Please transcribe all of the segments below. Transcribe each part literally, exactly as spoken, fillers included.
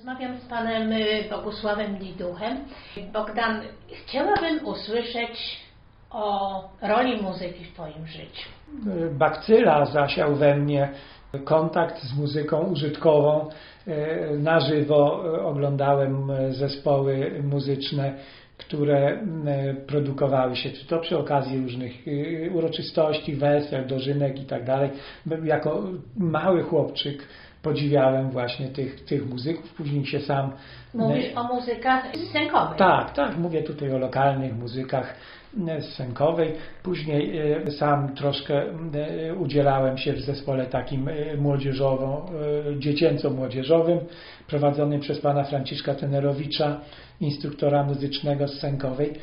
Rozmawiam z panem Bogusławem Diduchem. Bogdan, chciałabym usłyszeć o roli muzyki w twoim życiu. Bakcyla zasiał we mnie kontakt z muzyką użytkową. Na żywo oglądałem zespoły muzyczne, które produkowały się, czy to przy okazji różnych uroczystości, wesel, dożynek i tak dalej. Jako mały chłopczyk podziwiałem właśnie tych, tych muzyków, później się sam... Mówisz o muzykach scenkowych. Tak, tak, mówię tutaj o lokalnych muzykach scenkowej. Później sam troszkę udzielałem się w zespole takim młodzieżowo, dziecięco-młodzieżowym, prowadzonym przez pana Franciszka Tenerowicza, instruktora muzycznego scenkowej.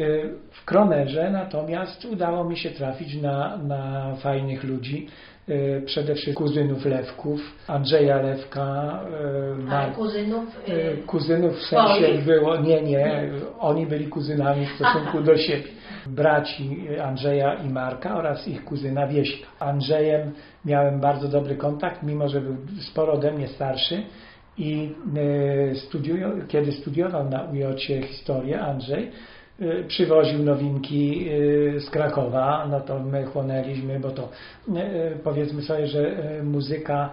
W Kromerze natomiast udało mi się trafić na, na fajnych ludzi, przede wszystkim kuzynów Lewków, Andrzeja Lewka. A kuzynów? Yy, kuzynów w sensie swoich? Było, nie, nie, oni byli kuzynami w stosunku Aha. do siebie. Braci Andrzeja i Marka oraz ich kuzyna Wieśka. Andrzejem miałem bardzo dobry kontakt, mimo że był sporo ode mnie starszy i studiują, kiedy studiował na U J cie historię Andrzej, przywoził nowinki z Krakowa, no to my chłonęliśmy, bo to powiedzmy sobie, że muzyka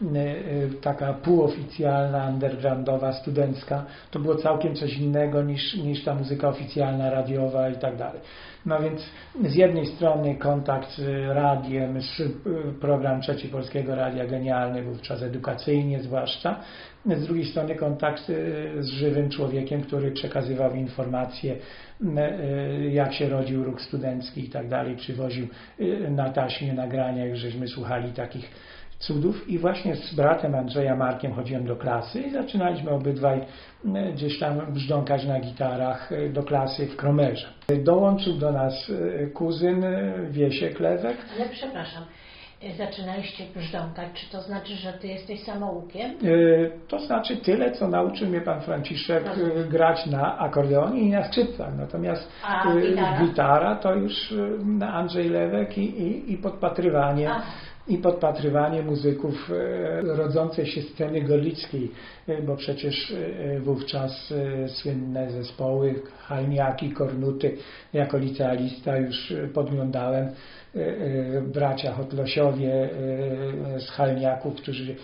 taka półoficjalna, undergroundowa, studencka, to było całkiem coś innego niż, niż ta muzyka oficjalna, radiowa i tak dalej. No więc z jednej strony kontakt z radiem, z program Trzeci Polskiego Radia genialny, wówczas edukacyjnie zwłaszcza, z drugiej strony kontakt z żywym człowiekiem, który przekazywał informacje, jak się rodził ruch studencki i tak dalej, przywoził na taśmie nagrania, już żeśmy słuchali takich cudów i właśnie z bratem Andrzeja Markiem chodziłem do klasy i zaczynaliśmy obydwaj gdzieś tam brzdąkać na gitarach do klasy w Kromerze. Dołączył do nas kuzyn Wiesiek Lewek. Ale przepraszam, zaczynaliście brzdąkać, czy to znaczy, że ty jesteś samoukiem? To znaczy tyle, co nauczył mnie pan Franciszek Rozumiem. grać na akordeonie i na skrzypcach, natomiast A, gitara? gitara to już Andrzej Lewek i, i, i podpatrywanie. Aha. i podpatrywanie muzyków rodzącej się sceny gorlickiej, bo przecież wówczas słynne zespoły Halniaki, Kornuty, jako licealista już podglądałem, bracia Hotlosiowie z Halniaków, którzy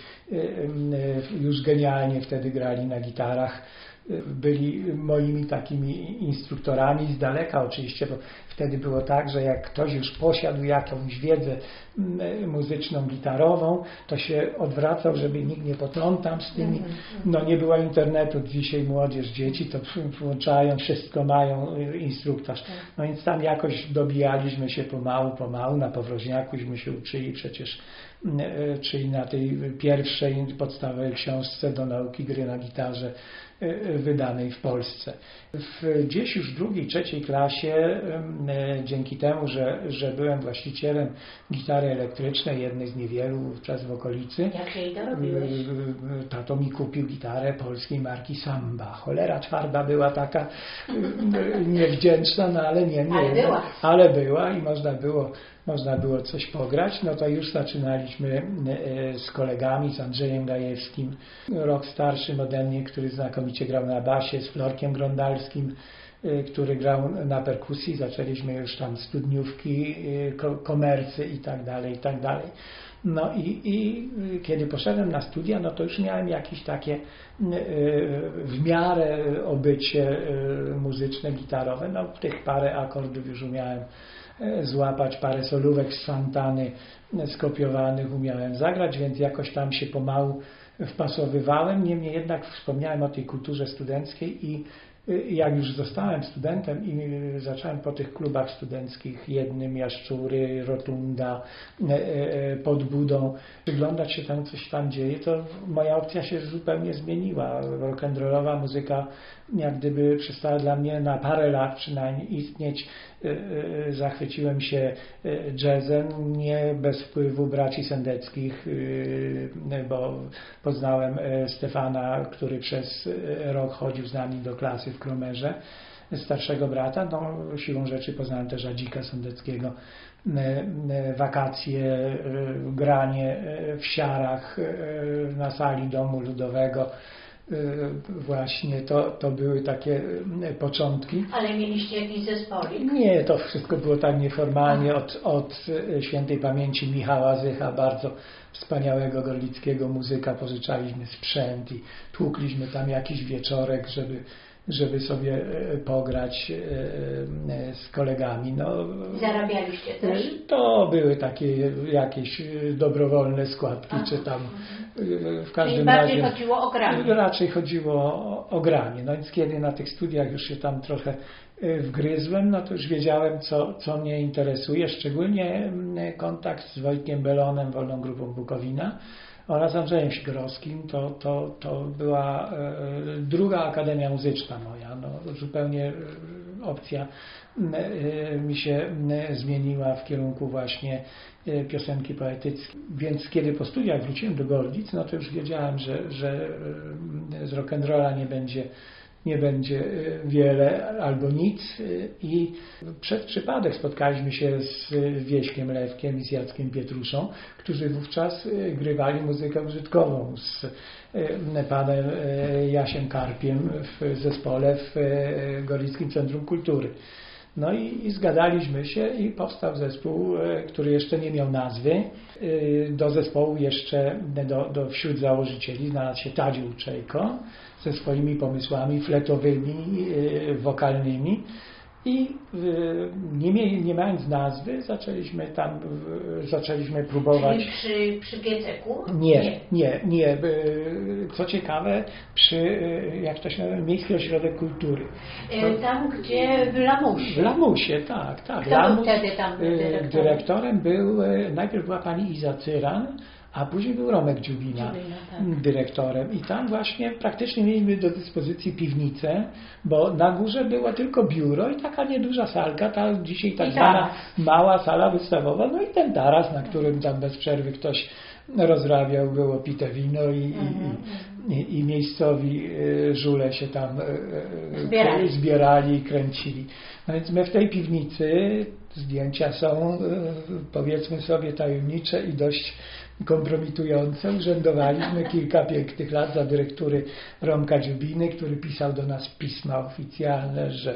już genialnie wtedy grali na gitarach, byli moimi takimi instruktorami z daleka oczywiście, bo wtedy było tak, że jak ktoś już posiadł jakąś wiedzę muzyczną, gitarową, to się odwracał, żeby nikt nie potrącał z tymi. No nie było internetu, dzisiaj młodzież, dzieci to włączają, wszystko mają, instruktaż. No więc tam jakoś dobijaliśmy się pomału, pomału, na Powroźniakuśmy się uczyli przecież, czyli na tej pierwszej podstawowej książce do nauki gry na gitarze wydanej w Polsce. W gdzieś już drugiej, trzeciej klasie, dzięki temu, że, że byłem właścicielem gitary elektrycznej, jednej z niewielu wówczas w okolicy. Jak jej to robiłeś? Tato mi kupił gitarę polskiej marki Samba. Cholera twarda była taka, niewdzięczna, no ale nie, nie. Ale była. Ale była i można było można było coś pograć, no to już zaczynaliśmy z kolegami, z Andrzejem Gajewskim, rok starszym ode mnie, który znakomicie grał na basie, z Florkiem Grondalskim, który grał na perkusji, zaczęliśmy już tam studniówki, komercy i tak dalej, i tak dalej. No i, i kiedy poszedłem na studia, no to już miałem jakieś takie w miarę obycie muzyczne, gitarowe, no tych parę akordów już umiałem złapać, parę solówek z Santany skopiowanych umiałem zagrać, więc jakoś tam się pomału wpasowywałem. Niemniej jednak wspomniałem o tej kulturze studenckiej i jak już zostałem studentem i zacząłem po tych klubach studenckich, jednym Jaszczury, Rotunda, pod Budą, przyglądać się temu, co się tam dzieje, to moja opcja się zupełnie zmieniła. Rock'n'rollowa muzyka jak gdyby przestała dla mnie na parę lat przynajmniej istnieć. Zachwyciłem się jazzem, nie bez wpływu braci Sendeckich, bo poznałem Stefana, który przez rok chodził z nami do klasy w Kromerze, starszego brata. No, siłą rzeczy poznałem też Adzika Sendeckiego. Wakacje, granie w Siarach na sali Domu Ludowego, właśnie to, to były takie początki. Ale mieliście jakiś zespolik? Nie, to wszystko było tak nieformalnie. Od, od świętej pamięci Michała Zycha, bardzo wspaniałego gorlickiego muzyka, pożyczaliśmy sprzęt i tłukliśmy tam jakiś wieczorek, żeby żeby sobie pograć z kolegami. No, zarabialiście też? To były takie jakieś dobrowolne składki, Aha. czy tam w każdym Czyli bardziej razie chodziło o granie? Raczej chodziło o, o granie. No więc kiedy na tych studiach już się tam trochę wgryzłem, no to już wiedziałem, co, co mnie interesuje, szczególnie kontakt z Wojtkiem Belonem, Wolną Grupą Bukowina, oraz Andrzejem Sikorowskim. To, to, to była e, druga akademia muzyczna moja. No, zupełnie opcja e, mi się e, zmieniła w kierunku właśnie e, piosenki poetyckiej. Więc kiedy po studiach wróciłem do Gorlic, no to już wiedziałem, że, że e, z rock'n'rolla nie będzie nie będzie wiele albo nic i przez przypadek spotkaliśmy się z Wieśkiem Lewkiem i z Jackiem Pietruszą, którzy wówczas grywali muzykę użytkową z panem Jasiem Karpiem w zespole w Gorlickim Centrum Kultury. No i, i zgadaliśmy się i powstał zespół, który jeszcze nie miał nazwy. Do zespołu jeszcze, do, do wśród założycieli znalazł się Tadziu Uczejko ze swoimi pomysłami fletowymi, wokalnymi i nie, mie, nie mając nazwy zaczęliśmy tam, zaczęliśmy próbować. Czyli przy, przy G C K? Nie, nie, nie, nie. Co ciekawe, przy, jak to się nazywa, Miejski Ośrodek Kultury. To, tam, gdzie w Lamusie. W Lamusie, tak, tak. Kto Lamus, był wtedy tam dyrektorem? Dyrektorem był, najpierw była pani Iza Cyran, a później był Romek Dziubina, Dziubina tak. dyrektorem. I tam właśnie praktycznie mieliśmy do dyspozycji piwnicę, bo na górze było tylko biuro i taka nieduża salka, ta dzisiaj tak zwana mała sala wystawowa, no i ten taras, na którym tam bez przerwy ktoś rozrabiał, było pite wino i, mm-hmm. i, i, i miejscowi żule się tam zbierali. zbierali i kręcili. No więc my w tej piwnicy, zdjęcia są, powiedzmy sobie, tajemnicze i dość kompromitujące. Urzędowaliśmy kilka pięknych lat za dyrektury Romka Dziubiny, który pisał do nas pisma oficjalne, że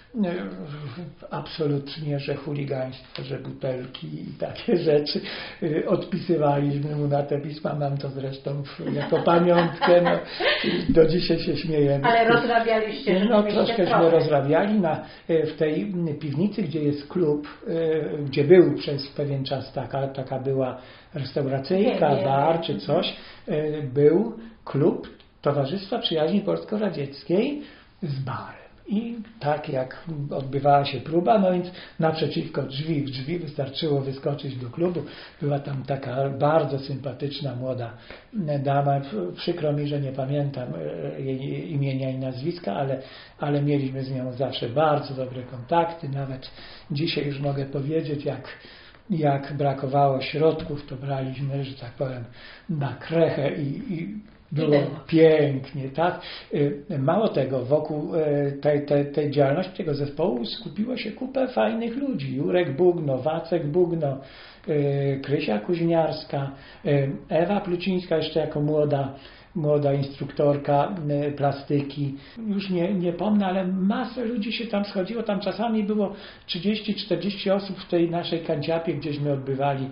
absolutnie, że chuligaństwo, że butelki i takie rzeczy. Odpisywaliśmy mu na te pisma, mam to zresztą jako pamiątkę, no, do dzisiaj się śmiejemy. Ale rozrabialiście, no troszkęśmy rozrabiali na, w tej piwnicy, gdzie jest klub, gdzie był przez pewien czas taka, taka była restauracyjka, nie, bar nie. czy coś, był klub Towarzystwa Przyjaźni Polsko-Radzieckiej z barem. I tak jak odbywała się próba, no więc naprzeciwko drzwi, w drzwi wystarczyło wyskoczyć do klubu. Była tam taka bardzo sympatyczna młoda dama. Przykro mi, że nie pamiętam jej imienia i nazwiska, ale, ale mieliśmy z nią zawsze bardzo dobre kontakty. Nawet dzisiaj już mogę powiedzieć, jak jak brakowało środków, to braliśmy, że tak powiem, na krechę i, i było pięknie, tak? Mało tego, wokół tej, tej, tej działalności tego zespołu skupiło się kupę fajnych ludzi. Jurek Bugno, Wacek Bugno, Krysia Kuźniarska, Ewa Plucińska jeszcze jako młoda młoda instruktorka plastyki. Już nie, nie pomnę, ale masę ludzi się tam schodziło. Tam czasami było trzydzieści czterdzieści osób w tej naszej kanciapie, gdzieśmy odbywali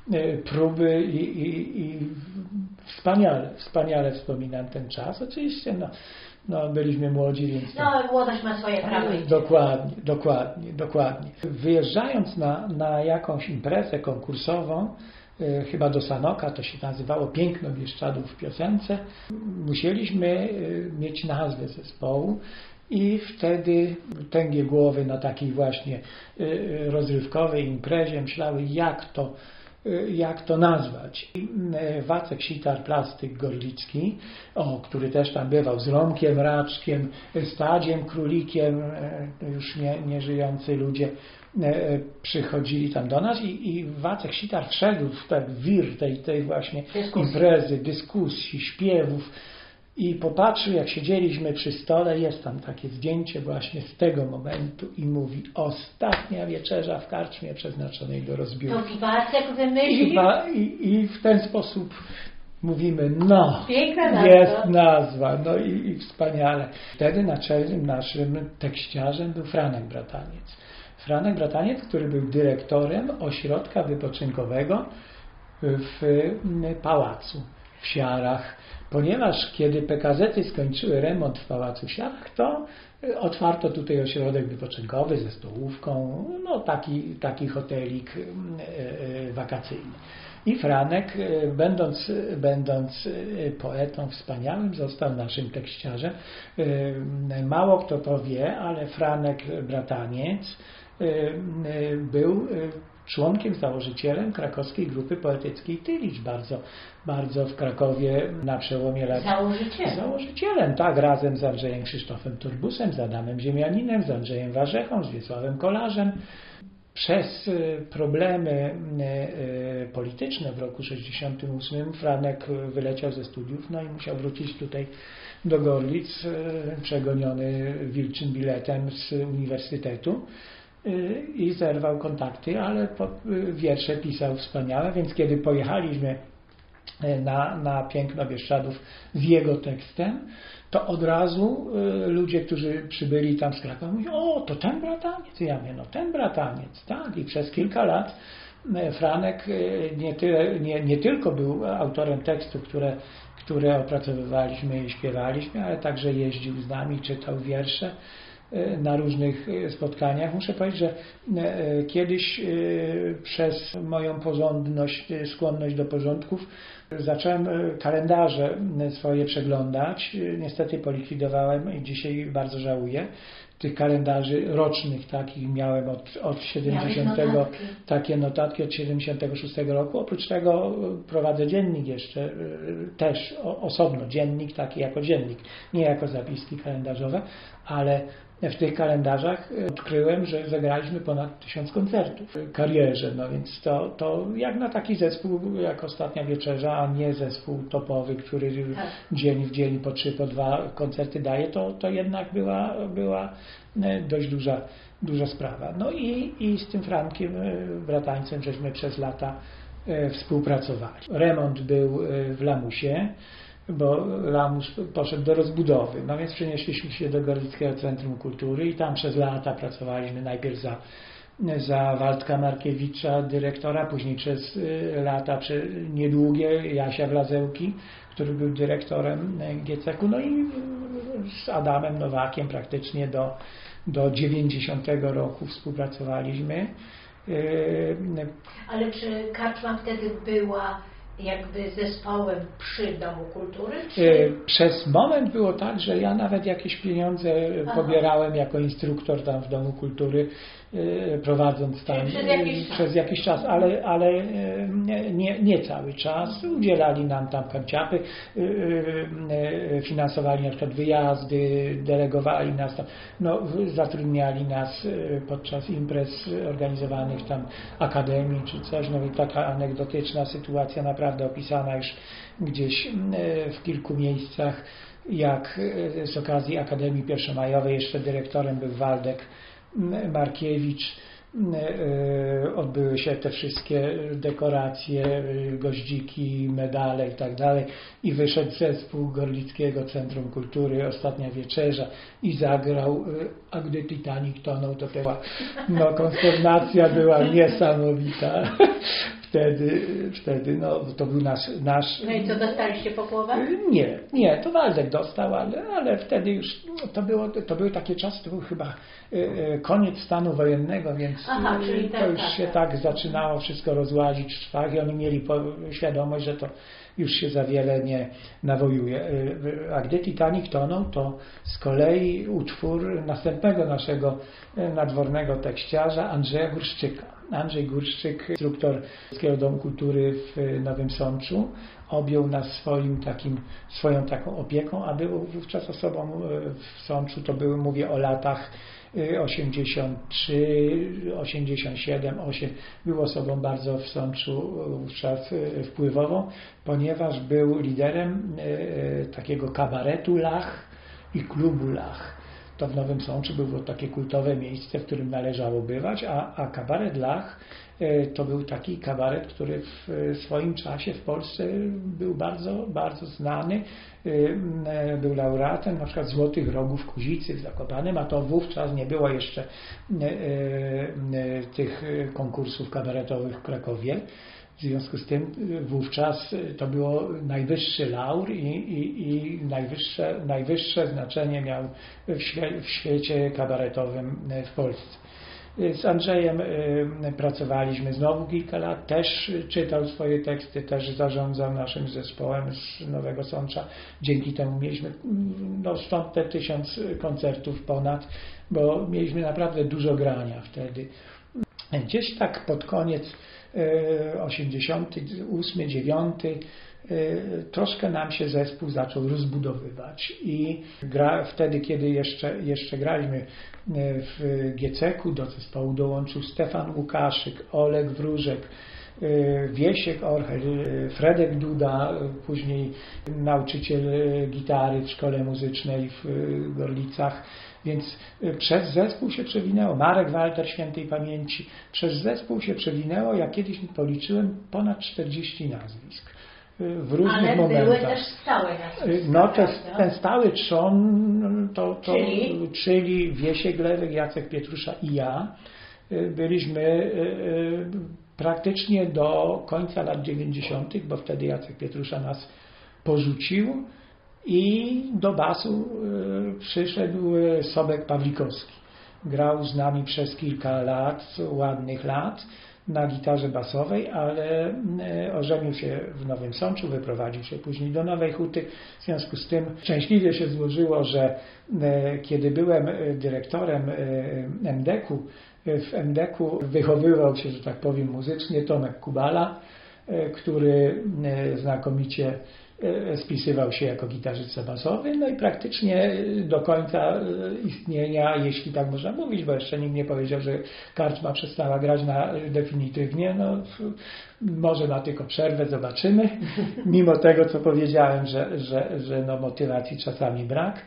próby i, i, i wspaniale, wspaniale wspominam ten czas. Oczywiście no, no byliśmy młodzi, więc... No ale młodość ma swoje prawa. Dokładnie, dokładnie, dokładnie. Wyjeżdżając na, na jakąś imprezę konkursową, chyba do Sanoka, to się nazywało Piękno Bieszczadów w piosence, musieliśmy mieć nazwę zespołu i wtedy tęgie głowy na takiej właśnie rozrywkowej imprezie myślały, jak to, jak to nazwać. I Wacek Sitar, plastyk gorlicki, o, który też tam bywał z Romkiem Raczkiem, Stadziem Królikiem, już nie, nie żyjący ludzie, przychodzili tam do nas i, i Wacek Sitar wszedł w ten wir tej, tej właśnie dyskusji. imprezy, dyskusji, śpiewów i popatrzył, jak siedzieliśmy przy stole, jest tam takie zdjęcie właśnie z tego momentu i mówi: ostatnia wieczerza w karczmie przeznaczonej do rozbiórki. To Wacek wymyślił? I, i, I w ten sposób Mówimy, no, Piękna nazwa. jest nazwa, no i, i wspaniale. Wtedy naczelnym naszym tekściarzem był Franek Brataniec. Franek Brataniec, który był dyrektorem ośrodka wypoczynkowego w Pałacu w Siarach. Ponieważ kiedy P K Z-y skończyły remont w Pałacu w Siarach, to otwarto tutaj ośrodek wypoczynkowy ze stołówką, no taki, taki hotelik wakacyjny. I Franek, będąc, będąc poetą wspaniałym, został naszym tekściarzem. Mało kto to wie, ale Franek Brataniec był członkiem, założycielem krakowskiej grupy poetyckiej Tylicz. Bardzo, bardzo w Krakowie na przełomie lat... Założycielem. Założycielem, tak, razem z Andrzejem Krzysztofem Turbusem, z Adamem Ziemianinem, z Andrzejem Warzechą, z Wiesławem Kolarzem. Przez problemy polityczne w roku sześćdziesiątym ósmym Franek wyleciał ze studiów, no i musiał wrócić tutaj do Gorlic, przegoniony wilczym biletem z uniwersytetu i zerwał kontakty, ale wiersze pisał wspaniałe, więc kiedy pojechaliśmy na, na Piękno Bieszczadów z jego tekstem, to od razu y, ludzie, którzy przybyli tam z Krakowa, mówią, o, to ten Brataniec. Ja mówię, no ten Brataniec, tak. I przez kilka lat y, Franek y, nie, tyle, nie, nie tylko był autorem tekstów, które, które opracowywaliśmy i śpiewaliśmy, ale także jeździł z nami, czytał wiersze y, na różnych spotkaniach. Muszę powiedzieć, że y, kiedyś y, przez moją porządność, y, skłonność do porządków, zacząłem kalendarze swoje przeglądać. Niestety polikwidowałem i dzisiaj bardzo żałuję. Tych kalendarzy rocznych takich miałem od, od siedemdziesiątego notatki. Takie notatki od siedemdziesiątego szóstego roku. Oprócz tego prowadzę dziennik jeszcze, też osobno dziennik, taki jako dziennik, nie jako zapiski kalendarzowe, ale w tych kalendarzach odkryłem, że zagraliśmy ponad tysiąc koncertów w karierze, no więc to, to jak na taki zespół, jak Ostatnia Wieczerza, a nie zespół topowy, który tak. dzień w dzień po trzy, po dwa koncerty daje, to, to jednak była, była dość duża, duża sprawa. No i, i z tym Frankiem Bratańcem żeśmy przez lata współpracowali. Remont był w Lamusie, bo Lamus poszedł do rozbudowy. No więc przenieśliśmy się do Gorlickiego Centrum Kultury i tam przez lata pracowaliśmy najpierw za, za Waldka Markiewicza, dyrektora, później przez lata niedługie Jasia Wlazełki, który był dyrektorem G C K-u, no i z Adamem Nowakiem praktycznie do, do dziewięćdziesiątego roku współpracowaliśmy. Ale czy karczma wtedy była jakby zespołem przy Domu Kultury? Czy... Przez moment było tak, że ja nawet jakieś pieniądze Aha. pobierałem jako instruktor tam w Domu Kultury, prowadząc tam przez jakiś, przez jakiś czas, ale, ale nie, nie cały czas. Udzielali nam tam kanciapy, finansowali na przykład wyjazdy, delegowali nas tam, no, zatrudniali nas podczas imprez organizowanych tam akademii czy coś, no i taka anegdotyczna sytuacja naprawdę opisana już gdzieś w kilku miejscach, jak z okazji Akademii Pierwszomajowej jeszcze dyrektorem był Waldek Markiewicz, odbyły się te wszystkie dekoracje, goździki, medale i tak dalej i wyszedł zespół Gorlickiego Centrum Kultury Ostatnia Wieczerza i zagrał A gdy Titanic tonął, to była, no konsternacja była niesamowita. Wtedy, wtedy no, to był nasz, nasz... No i co, dostaliście po głowach? Nie, nie, to Waldek dostał, ale, ale wtedy już to, było, to były takie czasy, to był chyba e, koniec stanu wojennego, więc Aha, czyli to tak, już tak, się tak. tak zaczynało wszystko rozłazić w szwach i oni mieli po, świadomość, że to już się za wiele nie nawojuje. A gdy Titanic tonął, to z kolei utwór następnego naszego nadwornego tekściarza Andrzeja Górszczyka. Andrzej Górszczyk, instruktor Polskiego Domu Kultury w Nowym Sączu, objął nas swoim takim, swoją taką opieką, a był wówczas osobą w Sączu, to były, mówię o latach osiemdziesiąt trzy, osiemdziesiąt siedem, osiem, był osobą bardzo w Sączu wówczas wpływową, ponieważ był liderem takiego kabaretu Lach i klubu Lach. to w Nowym Sączu było takie kultowe miejsce, w którym należało bywać, a, a kabaret Lach to był taki kabaret, który w swoim czasie w Polsce był bardzo, bardzo znany. Był laureatem na przykład Złotych Rogów Kozicy w Zakopanem, a to wówczas nie było jeszcze tych konkursów kabaretowych w Krakowie. W związku z tym wówczas to było najwyższy laur i, i, i najwyższe, najwyższe znaczenie miał w, świe, w świecie kabaretowym w Polsce. Z Andrzejem pracowaliśmy znowu kilka lat, też czytał swoje teksty, też zarządzał naszym zespołem z Nowego Sącza. Dzięki temu mieliśmy no, stąd te tysiąc koncertów ponad, bo mieliśmy naprawdę dużo grania wtedy. Gdzieś tak pod koniec osiemdziesiąty ósmy dziewiąty troszkę nam się zespół zaczął rozbudowywać i gra, wtedy, kiedy jeszcze, jeszcze graliśmy w Gieceku, do zespołu dołączył Stefan Łukaszyk, Oleg Wróżek, Wiesiek Orchel, Fredek Duda, później nauczyciel gitary w szkole muzycznej w Gorlicach. Więc przez zespół się przewinęło, Marek Walter świętej pamięci, przez zespół się przewinęło, jak kiedyś policzyłem, ponad czterdzieści nazwisk w różnych Ale momentach. były też stałe nazwiska. No to, ten stały trzon, to, to, czyli? czyli Wiesiek Lewek, Jacek Pietrusza i ja, byliśmy praktycznie do końca lat dziewięćdziesiątych, bo wtedy Jacek Pietrusza nas porzucił. I do basu y, przyszedł Sobek Pawlikowski. Grał z nami przez kilka lat, ładnych lat, na gitarze basowej, ale y, ożenił się w Nowym Sączu, wyprowadził się później do Nowej Huty. W związku z tym szczęśliwie się złożyło, że y, kiedy byłem dyrektorem y, em de ku, y, w em de ku wychowywał się, że tak powiem, muzycznie Tomek Kubala, y, który y, znakomicie spisywał się jako gitarzysta basowy, no i praktycznie do końca istnienia, jeśli tak można mówić, bo jeszcze nikt nie powiedział, że karczma przestała grać na definitywnie, no może ma tylko przerwę, zobaczymy, mimo tego, co powiedziałem, że, że, że no motywacji czasami brak.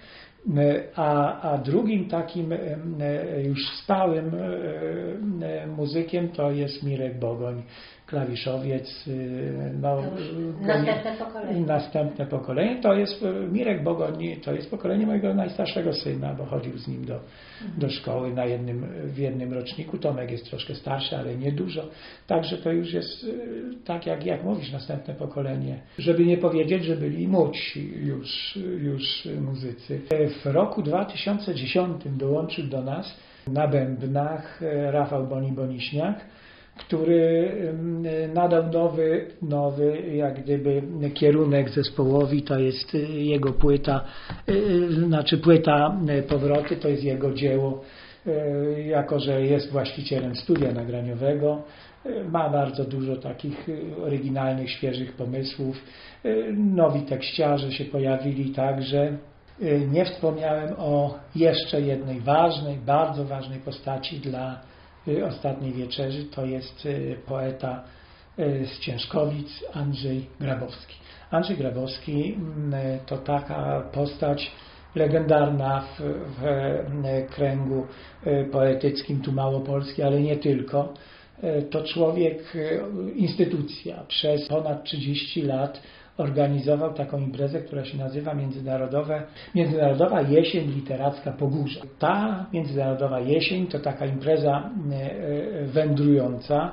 A, a drugim takim już stałym muzykiem to jest Mirek Bogoń, klawiszowiec. No, następne pokolenie. Następne pokolenie. To jest Mirek Bogoń, to jest pokolenie mojego najstarszego syna, bo chodził z nim do, do szkoły na jednym, w jednym roczniku. Tomek jest troszkę starszy, ale nie dużo. Także to już jest, tak jak, jak mówisz, następne pokolenie. Żeby nie powiedzieć, że byli młodsi już, już muzycy. W roku dwa tysiące dziesiątym dołączył do nas na bębnach Rafał Boni-Boniśniak, który nadał nowy, nowy jak gdyby kierunek zespołowi. To jest jego płyta, znaczy płyta Powroty, to jest jego dzieło, jako że jest właścicielem studia nagraniowego. Ma bardzo dużo takich oryginalnych, świeżych pomysłów. Nowi tekściarze się pojawili także. Nie wspomniałem o jeszcze jednej ważnej, bardzo ważnej postaci dla Ostatniej Wieczerzy. To jest poeta z Ciężkowic, Andrzej Grabowski. Andrzej Grabowski to taka postać legendarna w, w kręgu poetyckim tu Małopolski, ale nie tylko. To człowiek, instytucja. Przez ponad trzydzieści lat organizował taką imprezę, która się nazywa Międzynarodowe, Międzynarodowa Jesień Literacka Pogórza. Ta Międzynarodowa Jesień to taka impreza wędrująca.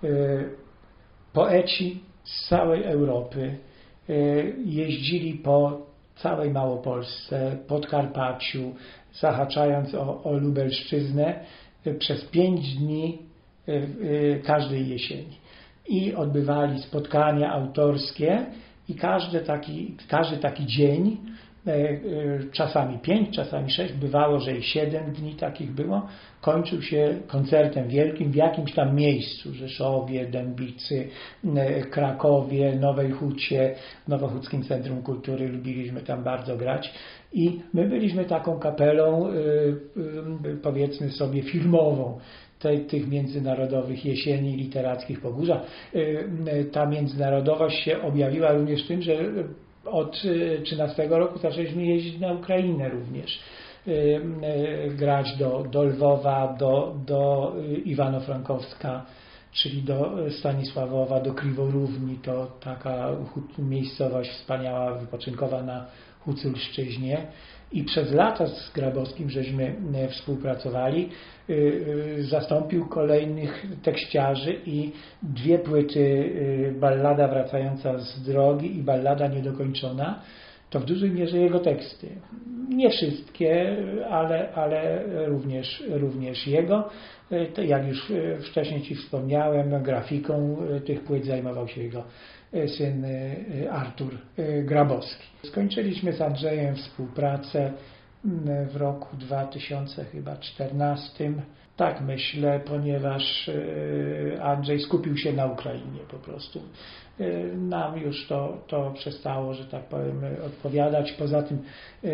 Poeci z całej Europy jeździli po całej Małopolsce, Podkarpaciu, zahaczając o, o Lubelszczyznę przez pięć dni każdej jesieni. I odbywali spotkania autorskie i każdy taki, każdy taki dzień, czasami pięć, czasami sześć, bywało, że i siedem dni takich było, kończył się koncertem wielkim w jakimś tam miejscu, Rzeszowie, Dębicy, Krakowie, Nowej Hucie, w Nowochódzkim Centrum Kultury, lubiliśmy tam bardzo grać i my byliśmy taką kapelą, powiedzmy sobie, filmową Tej, tych międzynarodowych jesieni literackich Pogórza. Ta międzynarodowość się objawiła również w tym, że od trzynastego roku zaczęliśmy jeździć na Ukrainę również. grać do, do Lwowa, do, do Iwano-Frankowska, czyli do Stanisławowa, do Kriworówni, to taka miejscowość wspaniała, wypoczynkowa na Huculszczyźnie. I przez lata z Grabowskim żeśmy współpracowali. Zastąpił kolejnych tekściarzy i dwie płyty, Ballada wracająca z drogi i Ballada niedokończona, to w dużej mierze jego teksty. Nie wszystkie, ale, ale również, również jego. To jak już wcześniej Ci wspomniałem, grafiką tych płyt zajmował się jego syn Artur Grabowski. Skończyliśmy z Andrzejem współpracę w roku dwa tysiące czternastym. Tak myślę, ponieważ Andrzej skupił się na Ukrainie po prostu. Nam już to, to przestało, że tak powiem, odpowiadać. Poza tym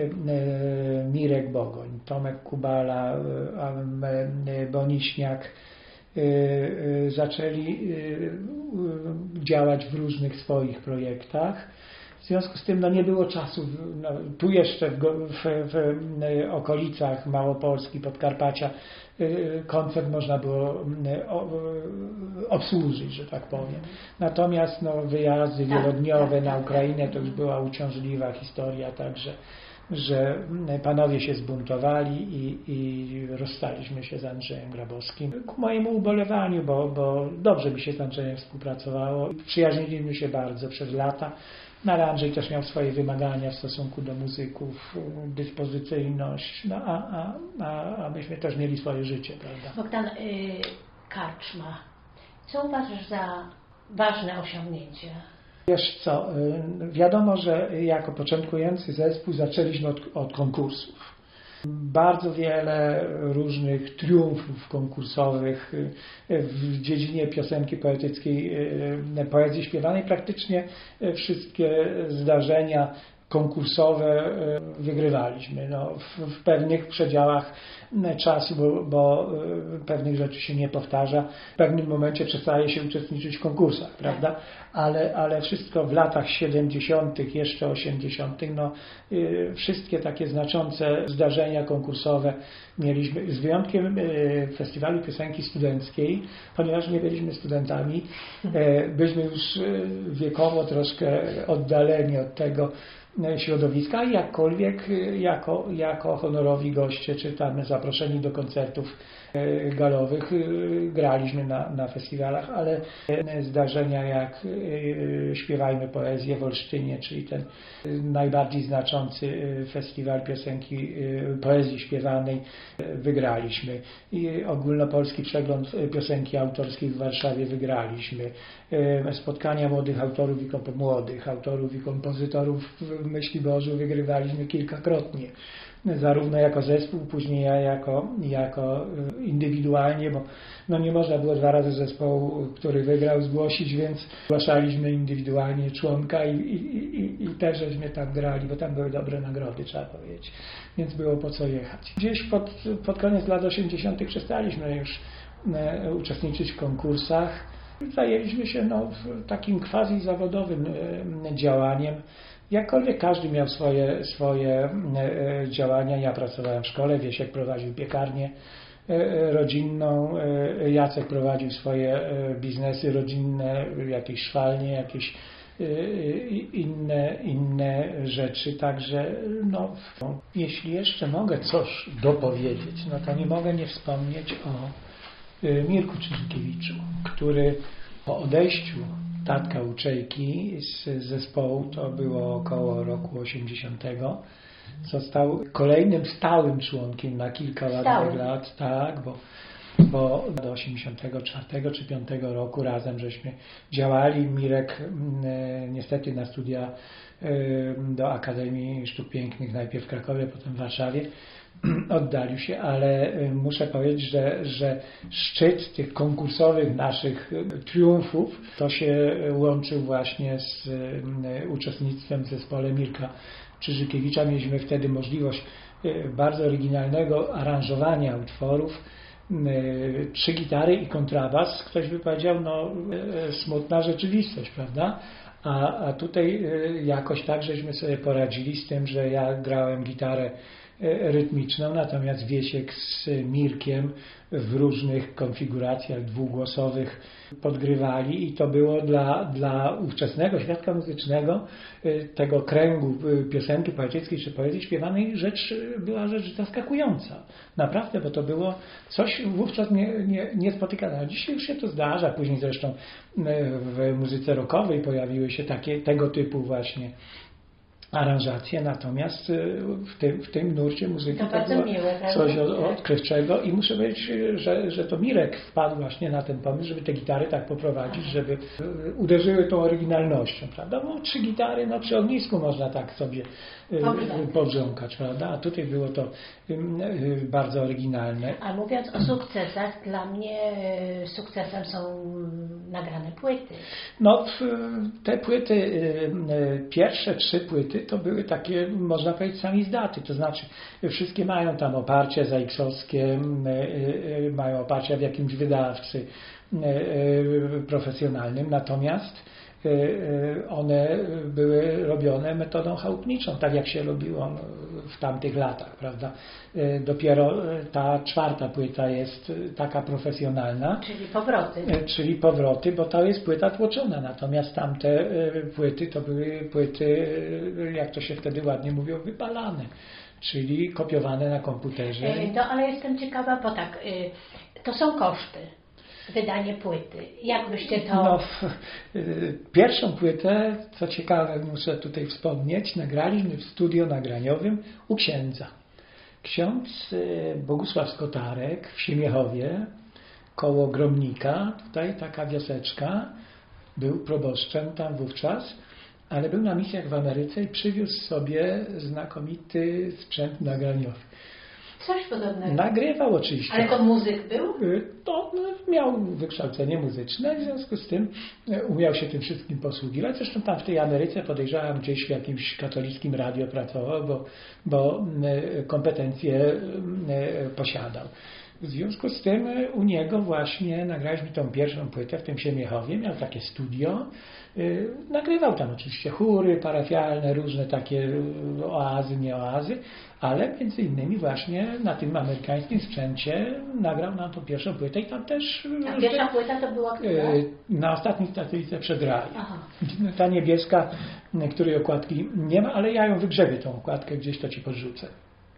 Mirek Bogoń, Tomek Kubala, Boniśniak zaczęli działać w różnych swoich projektach. W związku z tym no, nie było czasu, no, tu jeszcze w, w, w okolicach Małopolski, Podkarpacia koncert można było obsłużyć, że tak powiem. Natomiast no, wyjazdy wielodniowe na Ukrainę to już była uciążliwa historia, także że panowie się zbuntowali i, i rozstaliśmy się z Andrzejem Grabowskim. Ku mojemu ubolewaniu, bo, bo dobrze mi się z Andrzejem współpracowało. Przyjaźniliśmy się bardzo przez lata. No, ale Andrzej też miał swoje wymagania w stosunku do muzyków, dyspozycyjność, no, a, a, a, a myśmy też mieli swoje życie, prawda? Bogdan, y, Karczma, co uważasz za ważne osiągnięcie? Wiesz co, wiadomo, że jako początkujący zespół zaczęliśmy od, od konkursów. Bardzo wiele różnych triumfów konkursowych w dziedzinie piosenki poetyckiej, poezji śpiewanej. Praktycznie wszystkie zdarzenia konkursowe wygrywaliśmy. No, w, w pewnych przedziałach czasu, bo, bo pewnych rzeczy się nie powtarza. W pewnym momencie przestaje się uczestniczyć w konkursach, prawda? Ale, ale wszystko w latach siedemdziesiątych, jeszcze osiemdziesiątych, no, y, wszystkie takie znaczące zdarzenia konkursowe mieliśmy, z wyjątkiem y, Festiwalu Piosenki Studenckiej, ponieważ nie byliśmy studentami, y, byliśmy już y, wiekowo troszkę oddaleni od tego środowiska i jakkolwiek jako, jako honorowi goście, czy tam zaproszeni do koncertów galowych graliśmy na, na festiwalach, ale zdarzenia jak Śpiewajmy Poezję w Olsztynie, czyli ten najbardziej znaczący festiwal piosenki, poezji śpiewanej, wygraliśmy. I ogólnopolski przegląd piosenki autorskiej w Warszawie wygraliśmy. Spotkania młodych autorów i kompo- młodych autorów i kompozytorów w Myśliborzu wygrywaliśmy kilkakrotnie. Zarówno jako zespół, później ja jako, jako indywidualnie, bo no nie można było dwa razy zespołu, który wygrał, zgłosić, więc zgłaszaliśmy indywidualnie członka i, i, i, i też żeśmy tam grali, bo tam były dobre nagrody, trzeba powiedzieć, więc było po co jechać. Gdzieś pod, pod koniec lat osiemdziesiątych przestaliśmy już e, uczestniczyć w konkursach. Zajęliśmy się no, takim quasi zawodowym e, działaniem. Jakkolwiek każdy miał swoje, swoje e, działania. Ja pracowałem w szkole, Wiesiek prowadził piekarnię e, rodzinną, e, Jacek prowadził swoje e, biznesy rodzinne, jakieś szwalnie, jakieś e, inne, inne rzeczy. Także no, jeśli jeszcze mogę coś dopowiedzieć, no to nie mogę nie wspomnieć o e, Mirku Czyżkiewiczu, który po odejściu tatka Łuczejki z zespołu, to było około roku osiemdziesiątego, został kolejnym stałym członkiem na kilka ładnych lat, tak, bo, bo do osiemdziesiątego czwartego czy piątego roku razem żeśmy działali. Mirek e, niestety na studia e, do Akademii Sztuk Pięknych, najpierw w Krakowie, potem w Warszawie, oddalił się, ale muszę powiedzieć, że, że szczyt tych konkursowych naszych triumfów to się łączył właśnie z uczestnictwem w zespole Mirka Czyżykiewicza. Mieliśmy wtedy możliwość bardzo oryginalnego aranżowania utworów. Trzy gitary i kontrabas. Ktoś by powiedział, no smutna rzeczywistość, prawda? A, a tutaj jakoś tak żeśmy sobie poradzili z tym, że ja grałem gitarę rytmiczną, natomiast Wiesiek z Mirkiem w różnych konfiguracjach dwugłosowych podgrywali i to było dla, dla ówczesnego świadka muzycznego tego kręgu piosenki poetyckiej czy poezji śpiewanej rzecz, była rzecz zaskakująca. Naprawdę, bo to było coś wówczas nie, nie, niespotykane. Dzisiaj już się to zdarza, później zresztą w muzyce rockowej pojawiły się takie tego typu właśnie aranżacje, natomiast w tym, w tym nurcie muzyki to, to bardzo było miłe, coś odkrywczego i muszę powiedzieć, że, że to Mirek wpadł właśnie na ten pomysł, żeby te gitary tak poprowadzić, żeby uderzyły tą oryginalnością, prawda? Bo trzy gitary, no przy ognisku można tak sobie podrząkać, prawda? A tutaj było to bardzo oryginalne. A mówiąc o sukcesach, dla mnie sukcesem są nagrane płyty. No te płyty, pierwsze trzy płyty to były takie, można powiedzieć, samizdaty, to znaczy wszystkie mają tam oparcie zaiksowskie, mają oparcia w jakimś wydawcy profesjonalnym, natomiast one były robione metodą chałupniczą, tak jak się robiło w tamtych latach, prawda? Dopiero ta czwarta płyta jest taka profesjonalna. Czyli powroty. Czyli powroty, bo to jest płyta tłoczona, natomiast tamte płyty to były płyty, jak to się wtedy ładnie mówiło, wypalane, czyli kopiowane na komputerze. No ale jestem ciekawa, bo tak, to są koszty. Wydanie płyty. Jak byście to... No, pierwszą płytę, co ciekawe, muszę tutaj wspomnieć, nagraliśmy w studio nagraniowym u księdza. Ksiądz Bogusław Skotarek w Siemiechowie, koło Gromnika, tutaj taka wioseczka, był proboszczem tam wówczas, ale był na misjach w Ameryce i przywiózł sobie znakomity sprzęt nagraniowy. Coś podobnego. Nagrywał oczywiście. Ale to muzyk był? To no, miał wykształcenie muzyczne, w związku z tym umiał się tym wszystkim posługiwać. Zresztą tam w tej Ameryce podejrzewam gdzieś w jakimś katolickim radio pracował, bo, bo kompetencje posiadał. W związku z tym u niego właśnie nagraliśmy tą pierwszą płytę w tym Siemiechowie, miał takie studio, nagrywał tam oczywiście chóry parafialne, różne takie oazy, nie oazy, ale między innymi właśnie na tym amerykańskim sprzęcie nagrał nam tą pierwszą płytę i tam też... A pierwsza płyta to była która? Na ostatniej stacyjce przed rajem. Aha. Ta niebieska, której okładki nie ma, ale ja ją wygrzebię tą okładkę, gdzieś to ci podrzucę.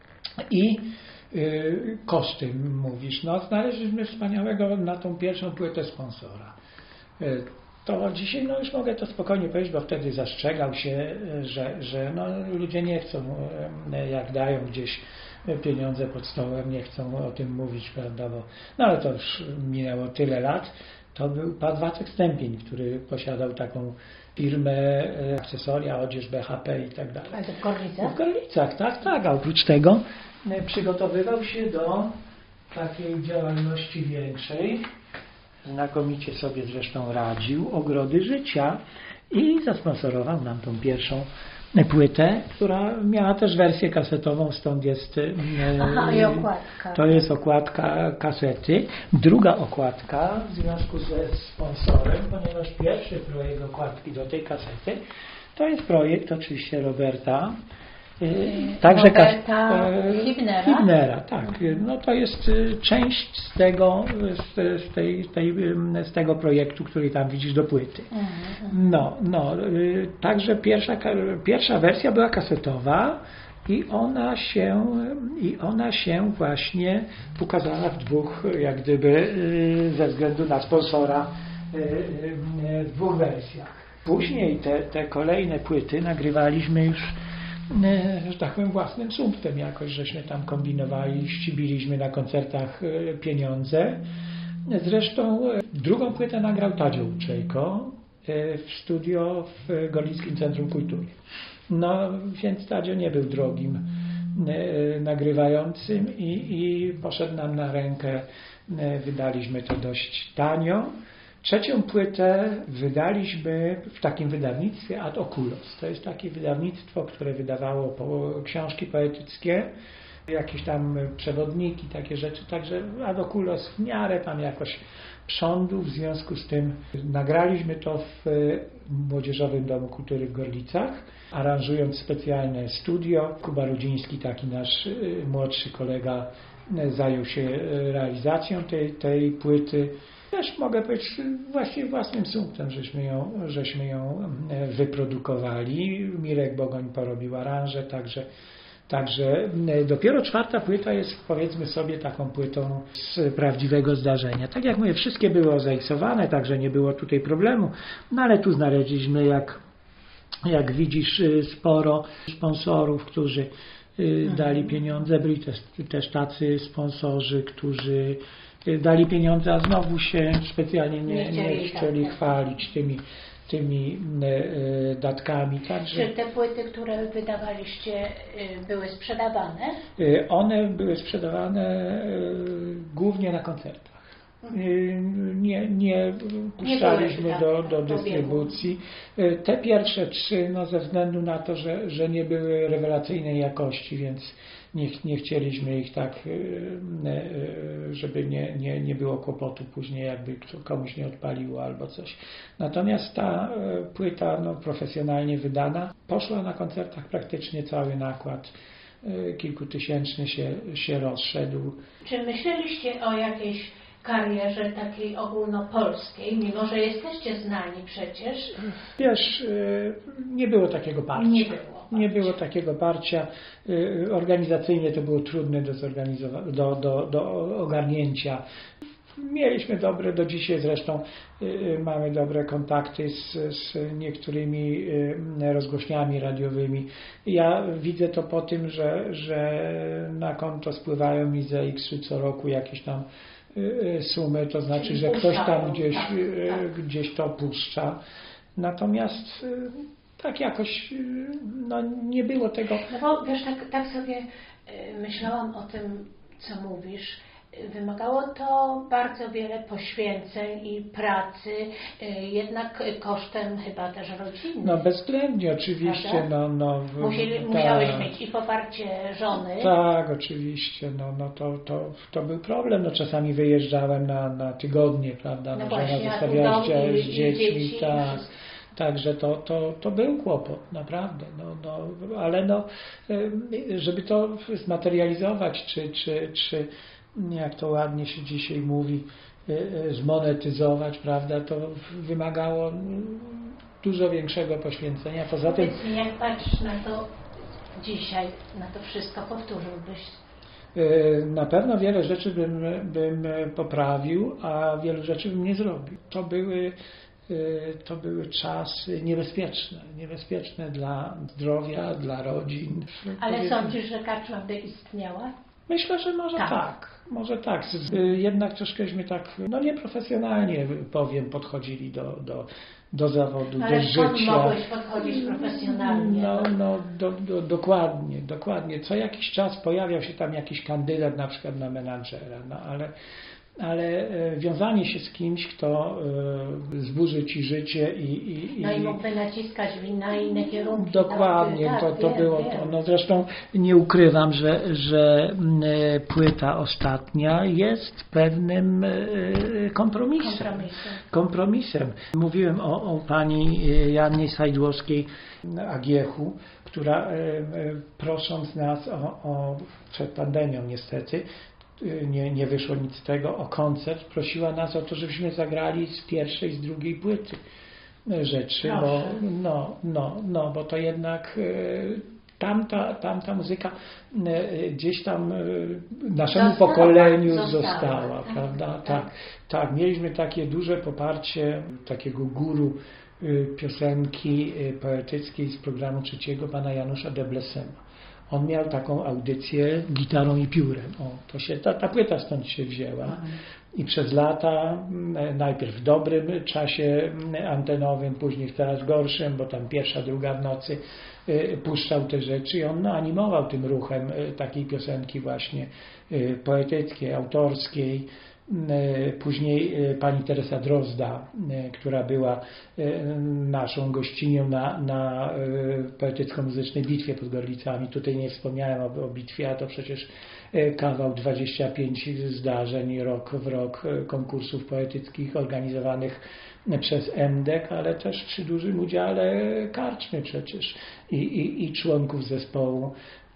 I Yy, koszty, mówisz. No, znaleźliśmy wspaniałego na tą pierwszą płytę sponsora. Yy, to dzisiaj no, już mogę to spokojnie powiedzieć, bo wtedy zastrzegał się, że, że no, ludzie nie chcą, yy, jak dają gdzieś pieniądze pod stołem, nie chcą o tym mówić, prawda? Bo, no ale to już minęło tyle lat. To był pan Wacek Stępień, który posiadał taką firmę, akcesoria, odzież B H P i tak dalej. A to w Gorlicach? W Gorlicach, tak, tak. A oprócz tego przygotowywał się do takiej działalności większej. Znakomicie sobie zresztą radził, Ogrody Życia, i zasponsorował nam tą pierwszą płytę, która miała też wersję kasetową, stąd jest Aha, i okładka. To jest okładka kasety. Druga okładka w związku ze sponsorem, ponieważ pierwszy projekt okładki do tej kasety to jest projekt oczywiście Roberta. Także Roberta Hibnera. Hibnera, tak. No to jest część z tego, z, z, tej, tej, z tego projektu, który tam widzisz do płyty. No, no. Także pierwsza, pierwsza wersja była kasetowa i ona się, i ona się właśnie ukazała w dwóch, jak gdyby ze względu na sponsora, w dwóch wersjach. Później te, te kolejne płyty nagrywaliśmy już, że tak powiem, własnym sumptem jakoś, żeśmy tam kombinowali, ścibiliśmy na koncertach pieniądze. Zresztą drugą płytę nagrał Tadzio Łuczejko w studio w Gorlickim Centrum Kultury. No więc Tadzio nie był drogim nagrywającym i, i poszedł nam na rękę, wydaliśmy to dość tanio. Trzecią płytę wydaliśmy w takim wydawnictwie Ad Oculos. To jest takie wydawnictwo, które wydawało książki poetyckie jakieś tam przewodniki, takie rzeczy, także Adokulos w miarę tam jakoś prządu, w związku z tym nagraliśmy to w Młodzieżowym Domu Kultury w Gorlicach, aranżując specjalne studio. Kuba Rudziński, taki nasz młodszy kolega, zajął się realizacją tej, tej płyty. Też mogę powiedzieć, właściwie własnym sumptem, żeśmy ją, żeśmy ją wyprodukowali. Mirek Bogoń porobił aranże, także Także dopiero czwarta płyta jest, powiedzmy sobie, taką płytą z prawdziwego zdarzenia. Tak jak mówię, wszystkie były ozajsowane, także nie było tutaj problemu, no ale tu znaleźliśmy, jak, jak widzisz, sporo sponsorów, którzy mhm. dali pieniądze. Byli też, też tacy sponsorzy, którzy dali pieniądze, a znowu się specjalnie nie, nie chcieli, nie chcieli tak, chwalić tymi tymi e, datkami. Także, czy te płyty, które wydawaliście, były sprzedawane? E, one były sprzedawane e, głównie na koncertach. E, nie, nie puszczaliśmy nie do, do dystrybucji. E, te pierwsze trzy, no ze względu na to, że, że nie były rewelacyjnej jakości, więc nie, nie chcieliśmy ich tak, żeby nie, nie, nie było kłopotu później, jakby komuś nie odpaliło albo coś. Natomiast ta płyta, no, profesjonalnie wydana, poszła na koncertach praktycznie cały nakład. Kilkutysięczny się, się rozszedł. Czy myśleliście o jakiejś karierze takiej ogólnopolskiej, mimo że jesteście znani przecież? Wiesz, nie było takiego parcia. Nie było. Parcia. Nie było takiego parcia. Organizacyjnie to było trudne do, do, do, do ogarnięcia. Mieliśmy dobre, do dzisiaj zresztą mamy dobre kontakty z, z niektórymi rozgłośniami radiowymi. Ja widzę to po tym, że, że na konto spływają mi z X-u co roku jakieś tam sumy, to znaczy, że ktoś tam gdzieś, tak, tak. gdzieś to puszcza. Natomiast tak jakoś no, nie było tego. No bo wiesz, tak, tak sobie myślałam o tym, co mówisz. Wymagało to bardzo wiele poświęceń i pracy, jednak kosztem chyba też rodziny. No bezwzględnie, oczywiście. No, no, Musieli, ta, musiałeś mieć i poparcie żony. Tak, oczywiście. No, no to, to, to był problem. No, czasami wyjeżdżałem na, na tygodnie, prawda? No no, właśnie, żona zostawiała z dziećmi. Dzieci, tak. Także to, to, to był kłopot, naprawdę. No, no, ale no, żeby to zmaterializować, czy, czy, czy jak to ładnie się dzisiaj mówi, zmonetyzować, prawda, to wymagało dużo większego poświęcenia. Poza tym, powiedz mi, jak patrzysz na to dzisiaj, na to wszystko, powtórzyłbyś? Na pewno wiele rzeczy bym, bym poprawił, a wielu rzeczy bym nie zrobił. To były, to były czasy niebezpieczne, niebezpieczne dla zdrowia, dla rodzin. Ale powiedzmy, sądzisz, że karczma by istniała? Myślę, że może tak. tak. Może tak. Jednak troszkęśmy tak, no nieprofesjonalnie powiem, podchodzili do, do, do zawodu, ale do życia. Ale skąd mogłeś podchodzić profesjonalnie? No, no do, do, dokładnie, dokładnie. Co jakiś czas pojawiał się tam jakiś kandydat na przykład na menadżera, no ale ale wiązanie się z kimś, kto zburzy ci życie i... i no i mógłby naciskać na inne kierunki. Dokładnie, tak, to, to wiem, było wiem. to. No zresztą nie ukrywam, że, że płyta ostatnia jest pewnym kompromisem. Kompromisem. kompromisem. Mówiłem o, o pani Jannie Sajdłowskiej Agiechu, która prosząc nas o, o przed pandemią niestety, Nie, nie wyszło nic z tego, o koncert, prosiła nas o to, żebyśmy zagrali z pierwszej, z drugiej płyty rzeczy, bo, no, no, no, bo to jednak y, tamta, tamta muzyka y, gdzieś tam y, naszemu została, pokoleniu została, została prawda? Tak, tak, tak. Mieliśmy takie duże poparcie takiego guru y, piosenki y, poetyckiej z programu trzeciego, pana Janusza Deblesema. On miał taką audycję gitarą i piórem. O, to się, ta, ta płyta stąd się wzięła. I przez lata, najpierw w dobrym czasie antenowym, później w coraz gorszym, bo tam pierwsza, druga w nocy y, puszczał te rzeczy i on no, animował tym ruchem y, takiej piosenki właśnie y, poetyckiej, autorskiej. Później pani Teresa Drozda, która była naszą gościnią na, na poetycko-muzycznej bitwie pod Gorlicami. Tutaj nie wspomniałem o, o bitwie, a to przecież kawał dwadzieścia pięć zdarzeń rok w rok konkursów poetyckich organizowanych przez M D E K, ale też przy dużym udziale karczmy przecież i, i, i członków zespołu.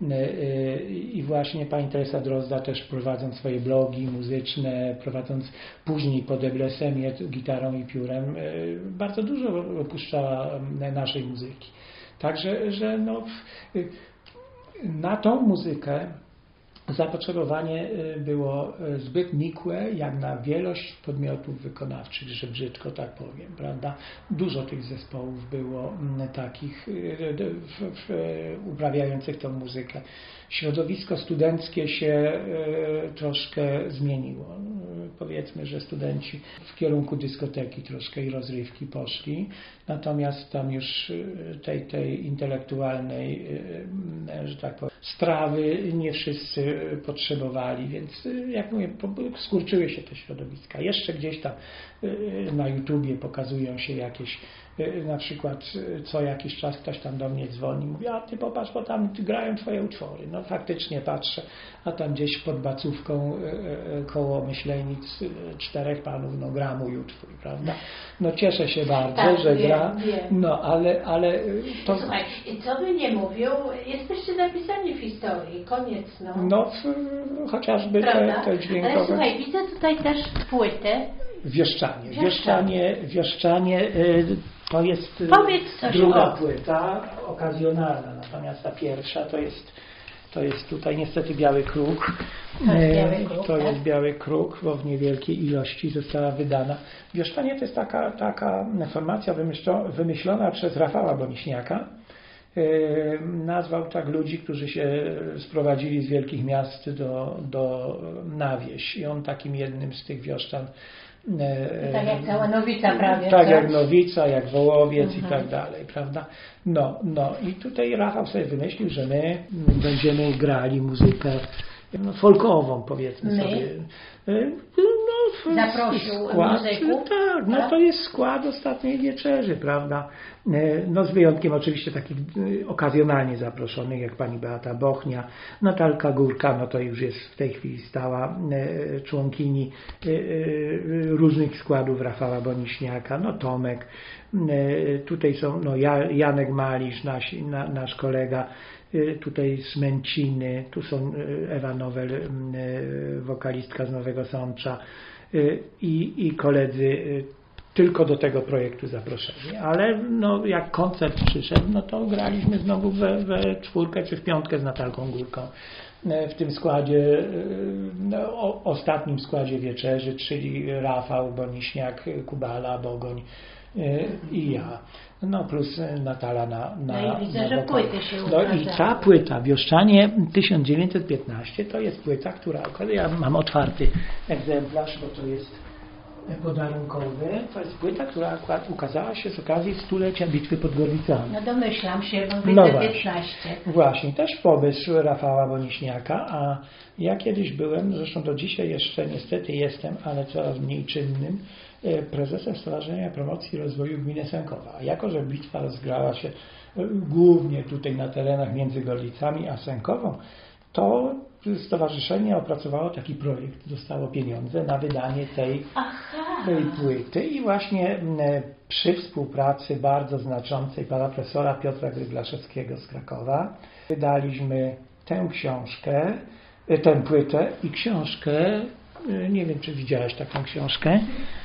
I właśnie pani Teresa Drozda też prowadząc swoje blogi muzyczne, prowadząc później pod Eblesem gitarą i piórem, bardzo dużo opuszczała naszej muzyki. Także, że no, na tą muzykę zapotrzebowanie było zbyt nikłe, jak na wielość podmiotów wykonawczych, że brzydko tak powiem, prawda? Dużo tych zespołów było takich w, w, uprawiających tą muzykę. Środowisko studenckie się troszkę zmieniło. Powiedzmy, że studenci w kierunku dyskoteki troszkę i rozrywki poszli, natomiast tam już tej, tej intelektualnej, że tak powiem, strawy nie wszyscy potrzebowali, więc jak mówię, skurczyły się te środowiska. Jeszcze gdzieś tam na YouTubie pokazują się jakieś, na przykład co jakiś czas ktoś tam do mnie dzwoni, mówi, a ty popatrz, bo tam grają twoje utwory. No faktycznie patrzę, a tam gdzieś pod Bacówką koło Myślenic czterech panów, no gra mój utwór, prawda? No cieszę się bardzo, tak, że wiem, gra, wiem. no ale, ale to... Słuchaj, co by nie mówił, jesteście zapisani w historii, koniec, no. No w, chociażby te, te dźwiękowe... Ale słuchaj, widzę tutaj też płytę. Wieszczanie. Wieszczanie, Wieszczanie to jest druga o. płyta, okazjonalna, natomiast ta pierwsza to jest, to jest tutaj niestety Biały Kruk. To jest Biały Kruk, to tak? jest Biały Kruk, bo w niewielkiej ilości została wydana. Wieszczanie to jest taka, taka formacja wymyślona przez Rafała Boniśniaka. Nazwał tak ludzi, którzy się sprowadzili z wielkich miast do, do na wieś. I on takim jednym z tych wioszczan. Tak jak cała Nowica prawie. Tak co? jak Nowica, jak Wołowiec Mhm. i tak dalej, prawda? No, no i tutaj Rafał sobie wymyślił, że my będziemy grali muzykę no, folkową, powiedzmy My? sobie. No, Zaprosił skład, muzyków? tak, no tak? to jest skład Ostatniej Wieczerzy, prawda? No z wyjątkiem oczywiście takich okazjonalnie zaproszonych, jak pani Beata Bochnia, Natalka Górka, no to już jest w tej chwili stała członkini różnych składów Rafała Boniśniaka, no Tomek, tutaj są no Janek Malisz, nasz, nasz kolega, tutaj z Męciny, tu są Ewa Nowel, wokalistka z Nowego Sącza i, i koledzy tylko do tego projektu zaproszeni. Ale no, jak koncert przyszedł, no to graliśmy znowu we, we czwórkę czy w piątkę z Natalką Górką. W tym składzie, no, o, ostatnim składzie wieczerzy, czyli Rafał Boniśniak, Kubala, Bogoń i ja. No plus Natala na, na No i widzę, na że wokal. płyty się No ukazały. i ta płyta, Wieszczanie tysiąc dziewięćset piętnaście, to jest płyta, która, ja mam otwarty egzemplarz, bo to jest podarunkowy, to jest płyta, która akurat ukazała się z okazji stulecia bitwy pod Gorlicami. No domyślam się, bo No widzę właśnie. piętnaście. Właśnie, też pomysł Rafała Boniśniaka, a ja kiedyś byłem, zresztą do dzisiaj jeszcze niestety jestem, ale coraz mniej czynnym, prezesem Stowarzyszenia Promocji i Rozwoju Gminy Sękowa. A jako, że bitwa rozgrała się głównie tutaj na terenach między Gorlicami a Sękową, to stowarzyszenie opracowało taki projekt, dostało pieniądze na wydanie tej, tej płyty i właśnie przy współpracy bardzo znaczącej pana profesora Piotra Gryglaszewskiego z Krakowa wydaliśmy tę książkę, tę płytę i książkę, nie wiem czy widziałeś taką książkę,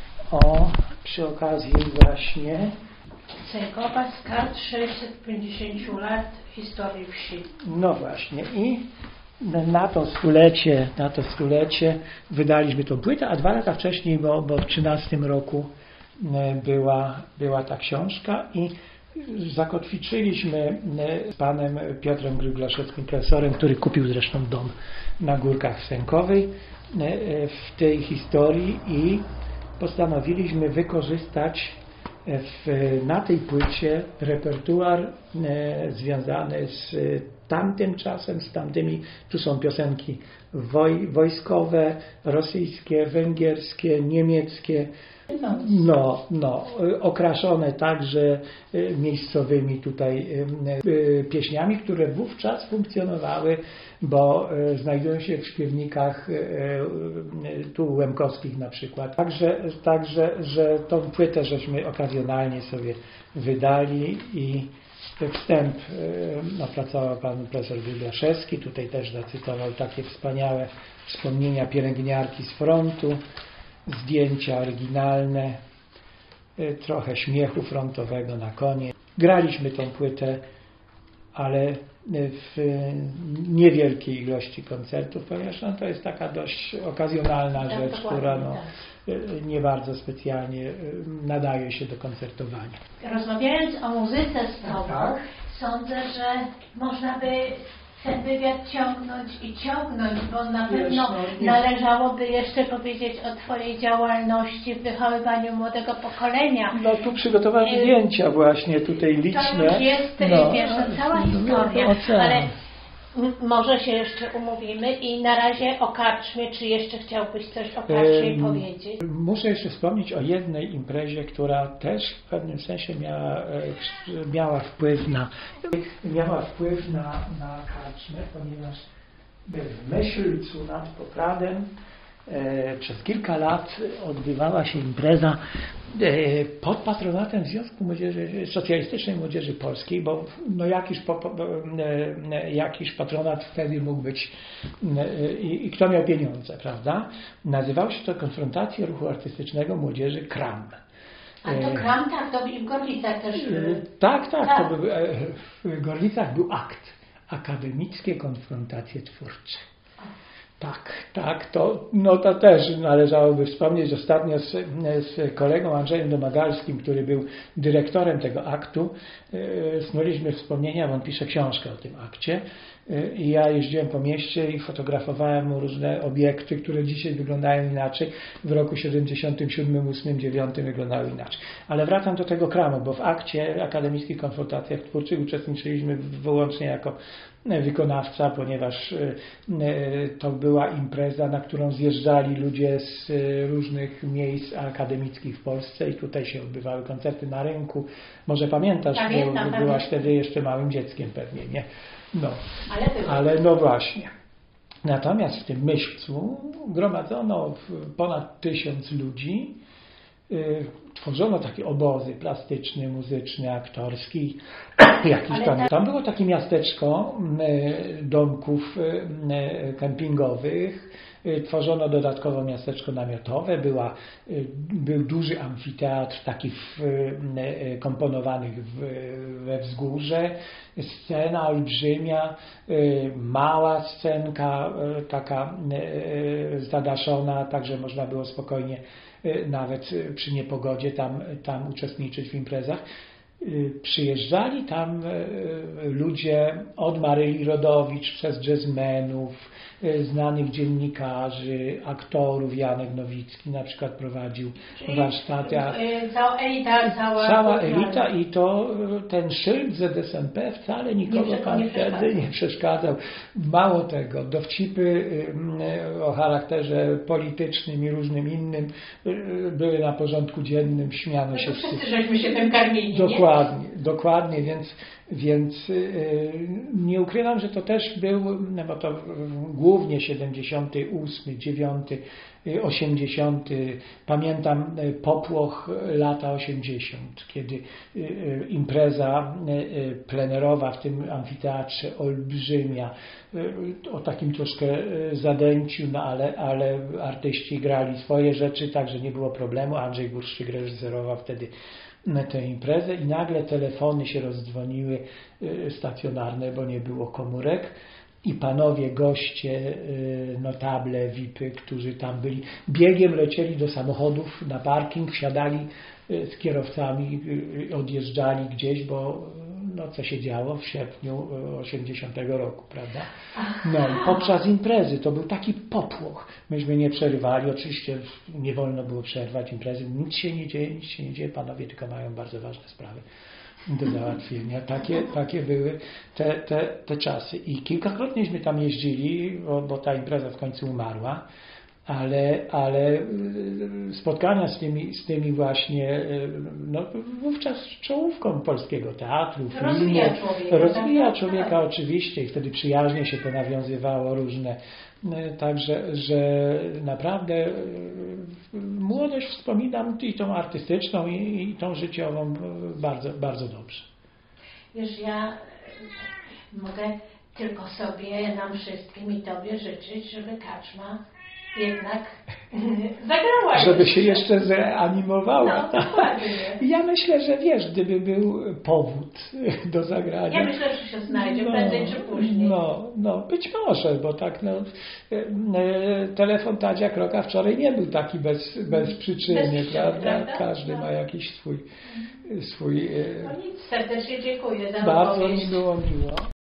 o przy okazji właśnie Sękowa z kart sześćset pięćdziesiąt lat historii wsi. No właśnie i na to stulecie, na to stulecie wydaliśmy tą płytę, a dwa lata wcześniej, bo, bo w trzynastym roku była, była ta książka i zakotwiczyliśmy z panem Piotrem Gryglaszewskim, profesorem, który kupił zresztą dom na Górkach Sękowej, w tej historii i postanowiliśmy wykorzystać w, na tej płycie repertuar e, związany z tamtym czasem, z tamtymi, tu są piosenki woj, wojskowe, rosyjskie, węgierskie, niemieckie, no, no, okraszone także miejscowymi tutaj pieśniami, które wówczas funkcjonowały, bo znajdują się w śpiewnikach tu łemkowskich na przykład. Także, także, że tą płytę żeśmy okazjonalnie sobie wydali i wstęp opracował pan profesor Wydaszewski, tutaj też zacytował takie wspaniałe wspomnienia pielęgniarki z frontu, zdjęcia oryginalne, trochę śmiechu frontowego na koniec. Graliśmy tą płytę, ale w niewielkiej ilości koncertów, ponieważ no, to jest taka dość okazjonalna tak, rzecz, która no, tak. nie bardzo specjalnie nadaje się do koncertowania. Rozmawiając o muzyce z Tobą, tak? Sądzę, że można by ten wywiad ciągnąć i ciągnąć, bo na pewno no, należałoby jeszcze powiedzieć o Twojej działalności w wychowywaniu młodego pokolenia. No tu przygotowałem y zdjęcia właśnie tutaj liczne. To już jest, no, wiesz, to cała historia, no, ale może się jeszcze umówimy i na razie o karczmie, czy jeszcze chciałbyś coś o karczmie um, powiedzieć? Muszę jeszcze wspomnieć o jednej imprezie, która też w pewnym sensie miała, miała wpływ na miała wpływ na, na karczmę, ponieważ w Myślcu nad Pokradem e, przez kilka lat odbywała się impreza e, pod patronatem Związku Młodzieży, Socjalistycznej Młodzieży Polskiej, bo no jakiś, po, e, jakiś patronat wtedy mógł być e, i kto miał pieniądze, prawda? Nazywał się to Konfrontacje Ruchu Artystycznego Młodzieży KRAM. A to KRAM, tak, to w Gorlicach też. E, tak, tak, tak. To był, e, w Gorlicach był akt. Akademickie Konfrontacje Twórcze. Tak, tak, to, no to też należałoby wspomnieć. Ostatnio z, z kolegą Andrzejem Domagalskim, który był dyrektorem tego aktu, yy, snuliśmy wspomnienia, bo on pisze książkę o tym akcie. Yy, I ja jeździłem po mieście i fotografowałem mu różne obiekty, które dzisiaj wyglądają inaczej. W roku siedemdziesiątym siódmym, ósmym, dziewiątym wyglądały inaczej. Ale wracam do tego kramu, bo w akcie Akademickich Konfrontacjach Twórczych uczestniczyliśmy wyłącznie jako wykonawca, ponieważ to była impreza, na którą zjeżdżali ludzie z różnych miejsc akademickich w Polsce i tutaj się odbywały koncerty na rynku. Może pamiętasz, Pamiętam, bo byłaś wtedy jeszcze małym dzieckiem pewnie, nie? No, ale, ale no właśnie. Natomiast w tym Myślcu gromadzono ponad tysiąc ludzi. Tworzono takie obozy plastyczny, muzyczny, aktorski. Jakiś tam. Tam było takie miasteczko domków kempingowych. Tworzono dodatkowo miasteczko namiotowe. Była, był duży amfiteatr taki komponowany we wzgórze. Scena olbrzymia, mała scenka taka zadaszona, także można było spokojnie nawet przy niepogodzie tam, tam uczestniczyć w imprezach. Przyjeżdżali tam ludzie od Maryli Rodowicz przez jazzmenów, znanych dziennikarzy, aktorów. Janek Nowicki na przykład prowadził warsztaty. Cała elita, cała, cała elita i to ten szyld Z S M P wcale nikogo tam nie wtedy nie przeszkadzał. Mało tego, dowcipy o charakterze politycznym i różnym innym były na porządku dziennym, śmiano no się wszyscy. Wszyscy żeśmy się tym karmili, Dokładnie, nie? dokładnie, więc, więc yy, nie ukrywam, że to też był, no bo to głównie siedemdziesiąty ósmy, dziewiąty, osiemdziesiąty, pamiętam popłoch lata osiemdziesiąt, kiedy impreza plenerowa w tym amfiteatrze olbrzymia, o takim troszkę zadęciu, no ale, ale artyści grali swoje rzeczy, także nie było problemu. Andrzej Górszczyk reżyserował wtedy tę imprezę i nagle telefony się rozdzwoniły stacjonarne, bo nie było komórek. I panowie goście, notable, V I P y, którzy tam byli, biegiem lecieli do samochodów na parking, wsiadali z kierowcami, odjeżdżali gdzieś, bo no, co się działo w sierpniu osiemdziesiątego roku, prawda? No i podczas imprezy to był taki popłoch. Myśmy nie przerywali, oczywiście nie wolno było przerwać imprezy, nic się nie dzieje, nic się nie dzieje, panowie tylko mają bardzo ważne sprawy do załatwienia. Takie, takie były te, te, te czasy. I kilkakrotnieśmy tam jeździli, bo, bo ta impreza w końcu umarła, ale, ale spotkania z tymi, z tymi właśnie, no, wówczas czołówką polskiego teatru, filmu, rozwija człowieka. rozwija tak? człowieka tak. oczywiście i wtedy przyjaźnie się to nawiązywało różne. Także, że naprawdę młodość wspominam i tą artystyczną, i, i tą życiową bardzo, bardzo dobrze. Wiesz, ja mogę tylko sobie, nam wszystkim i Tobie życzyć, żeby Kaczma jednak zagrała. Żeby się jeszcze zreanimowała. No, dokładnie. Ja myślę, że wiesz, gdyby był powód do zagrania. Ja myślę, że się znajdzie no, prędzej czy później. No, no, być może, bo tak no, telefon Tadzia Kroka wczoraj nie był taki bez, bez przyczyny, bez przyczyny, prawda? prawda? Każdy no. ma jakiś swój... swój no nic, serdecznie dziękuję za Bardzo opowieść. mi było miło.